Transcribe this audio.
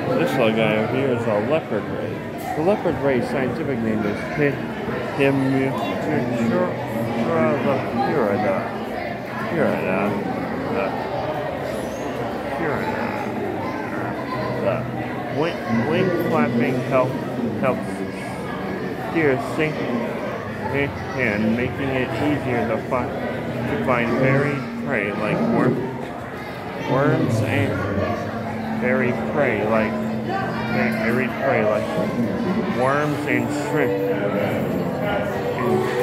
This little guy over here is a leopard ray. The leopard ray's scientific name is The wing flapping helps steer sink and making it easier to find buried prey like worms and buried prey like worms and shrimp.